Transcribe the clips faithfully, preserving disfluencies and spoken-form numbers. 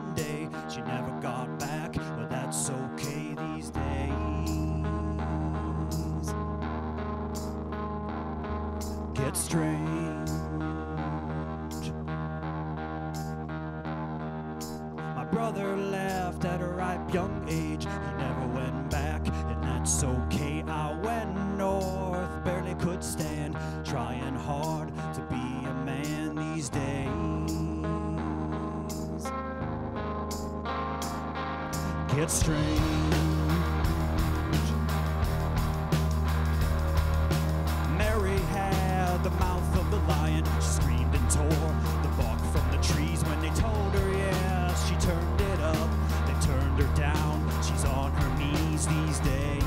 one day. She never got back, but that's okay these days. Get strange. My brother left at a ripe young age. He never went back, and that's okay. I went north, barely could stand, trying hard to be a man these days. Get strange. Mary had the mouth of the lion. She screamed and tore the bark from the trees. When they told her yes, she turned it up. They turned her down. She's on her knees these days.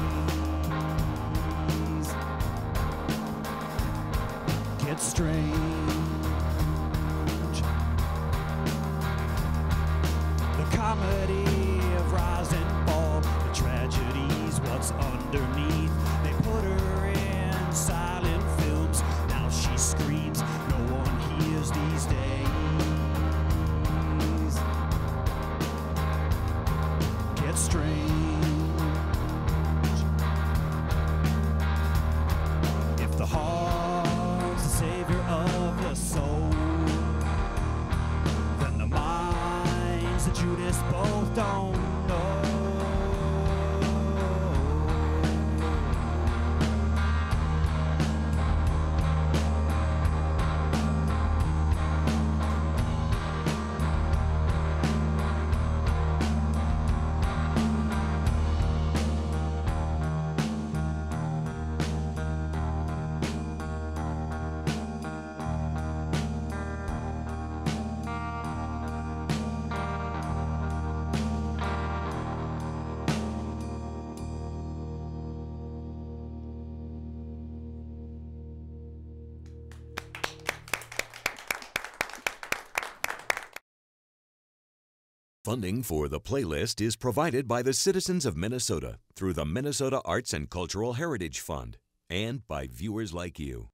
Get strange. The comedy of rise and fall, the tragedies, what's underneath. They put her in silent films. Now she screams, no one hears these days. Get strange. If the heart's the savior of the soul, then the minds of Judas both don't know. Funding for the playlist is provided by the citizens of Minnesota through the Minnesota Arts and Cultural Heritage Fund and by viewers like you.